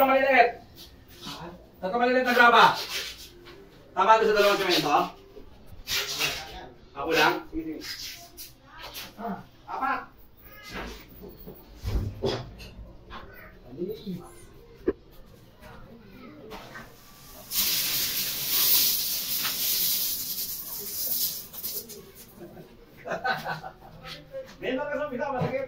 tatlong maliliit. Tatlong maliliit na graba. Tama ito sa dalawang semento? Ako lang? Sige, sige. Apat. Meron ka sa pisa, masakit.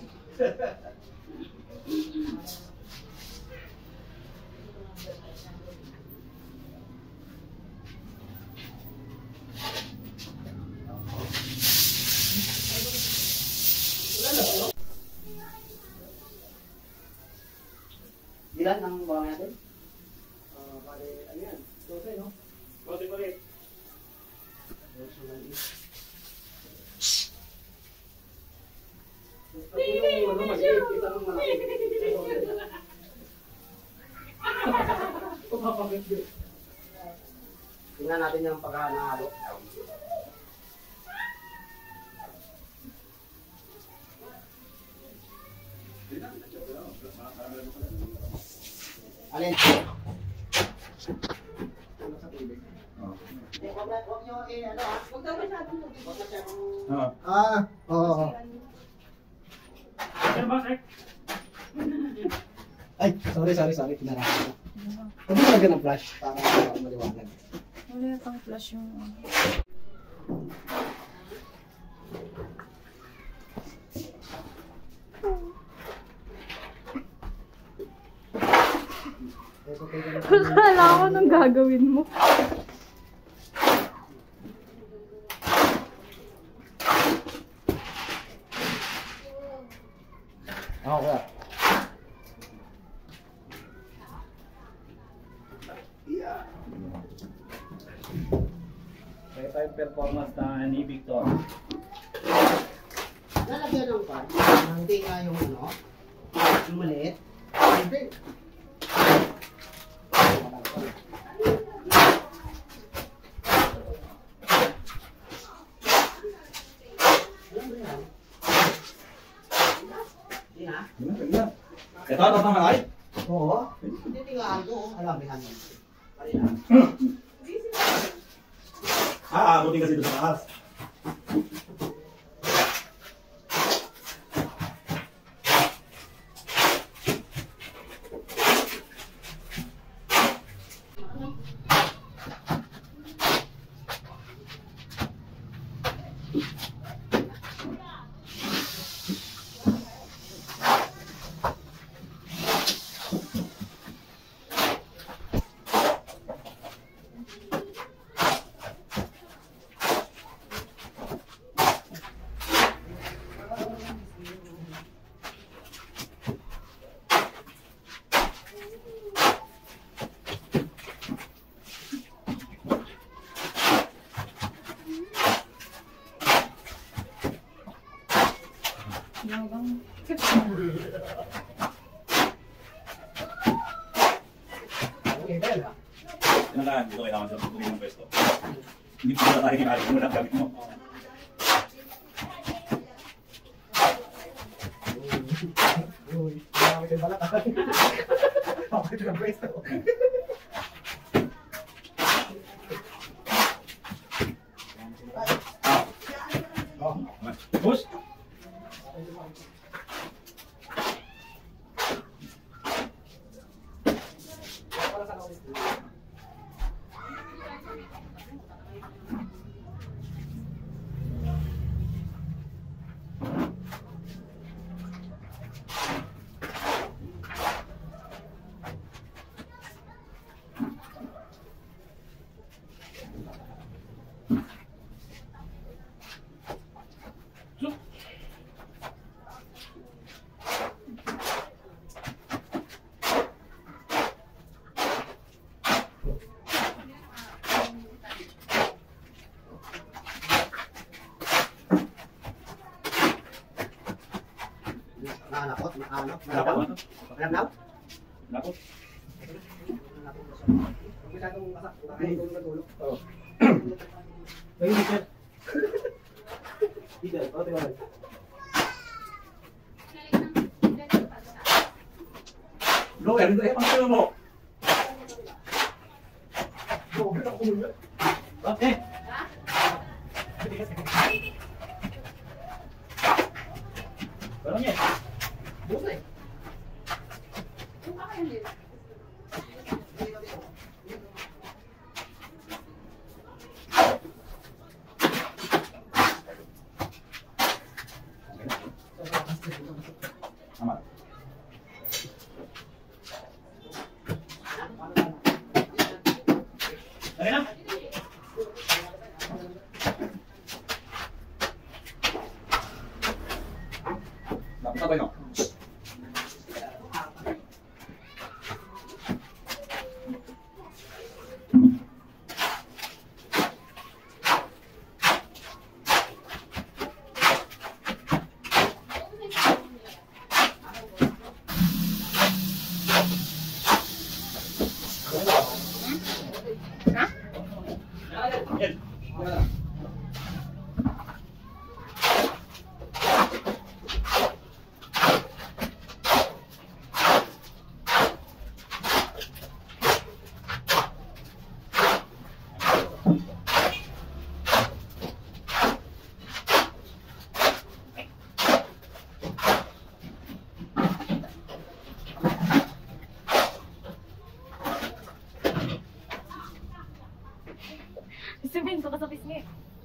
Ilan ang bawang natin? Pare, ano yan? 12, no? 12 pa rin. Tingnan natin yung pagkakahalo. Alin? Huwag nyo ano ha? Huwag daw masyadong. Huwag masyadong. Oo. Ay, sorry. Pinarahan ko. Pwede talaga ng flash para maliwanag. Wala pang flash yung... Wala ako nang gagawin mo. Okay. Yeah. Ito yung performance ni Victor. Lalagyan ng pan. Hindi nga yung ano. Yung maliit. Hindi. Ito, naman ay? Oo. Hindi tingaan ko. Alam, may hangin. Buti kasi doon sa taas. Kailangan dito kailangan sa tuloy ng pwesto. Hindi po na tayo kinali mo lang gamit mo. Uy, marami kayong balat. Bakit ito ng pwesto? Push! Nakakot, nakakot. Nakakot. Nakakot. Masyadong kasak. Nakakot ng tulog. Oo. Ayun, teacher. Teacher, o, tiwala. Bro, meron tayo pang ano mo? Bakit ako kumulat? Bakit? Parang niya. Buti. Tama. Tara na. Dapat sabay no? Yan. Semento ka sa pisngi.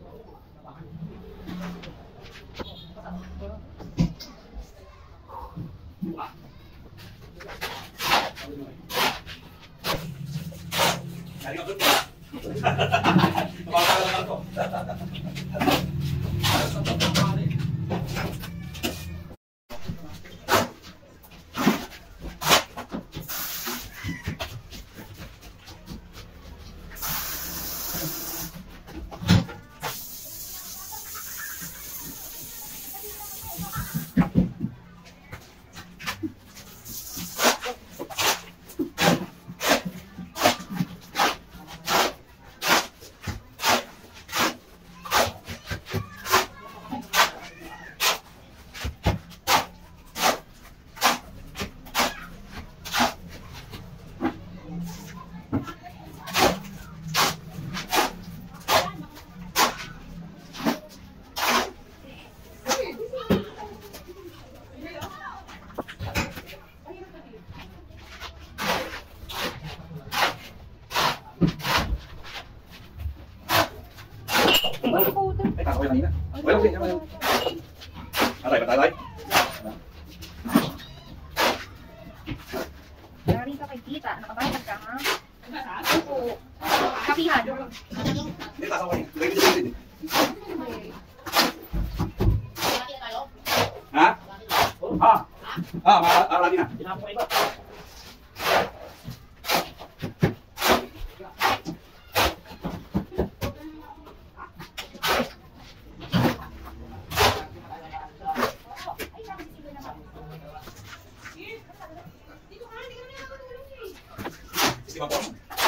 Galing ako dito. Napakala lang ako. Ay, kakawin kanina. Walang din, walang. Patay, patay. Galing ka kay tita. Nakabayad ka, ha? Oo. Kapihan. Hindi, kakawin. Lagi din, lagi din. Ha? Marami na. Sige, po.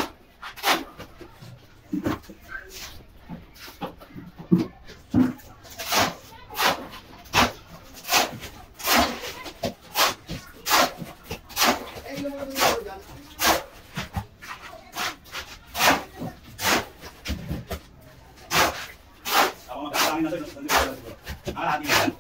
Ako magkakaroon na ito. Hati na yan.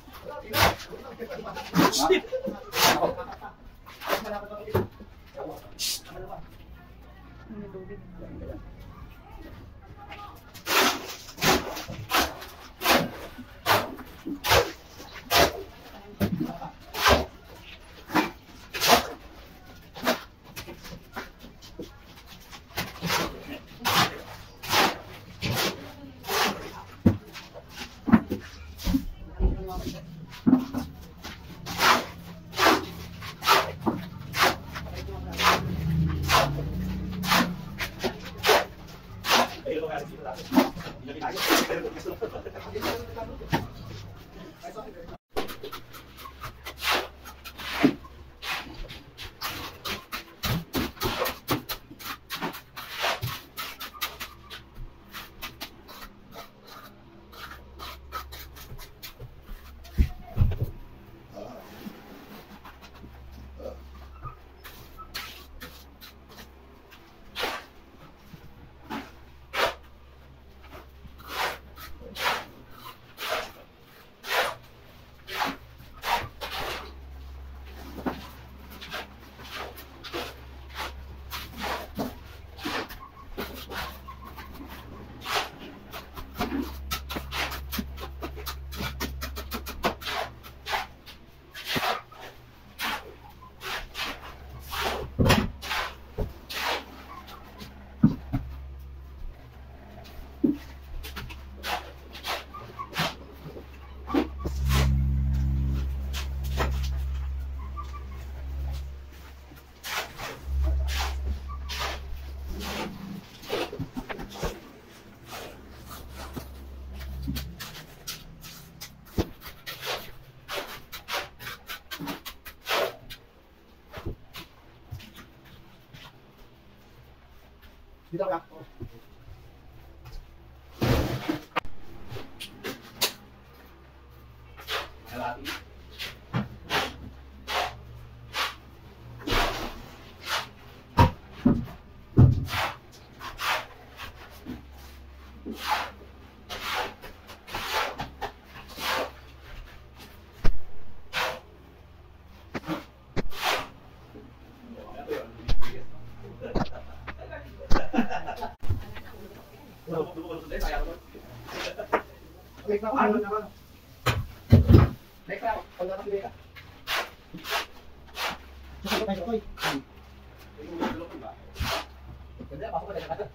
Dito ka. Oh. Malati. Next na ako. Ano na ba? Next na ako. Pag nakasibay ka. Sasagot tayo sa toy. Ganda, pasok ka na.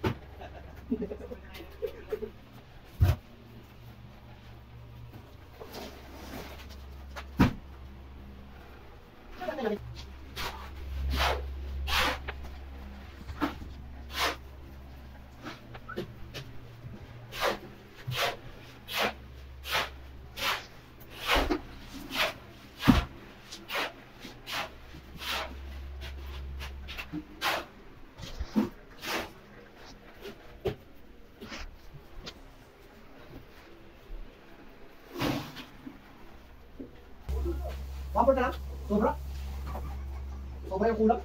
Wapor na lang? Sobra? Sobra yung kulang?